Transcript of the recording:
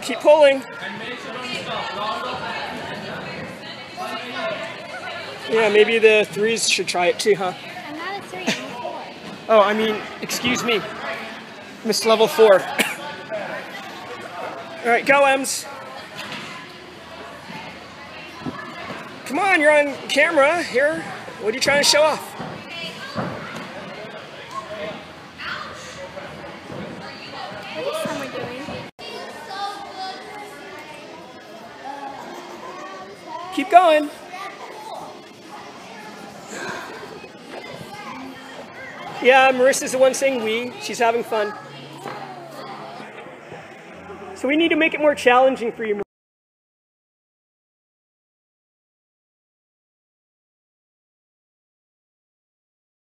Keep pulling. Yeah, maybe the threes should try it too, huh? I'm not a 3, I'm a 4. Oh, I mean, excuse me. Missed level 4. Alright, go, Ems. Come on, you're on camera here. What are you trying to show off? What is Summer doing? Keep going. Yeah, Marissa's the one saying we. She's having fun. So we need to make it more challenging for you,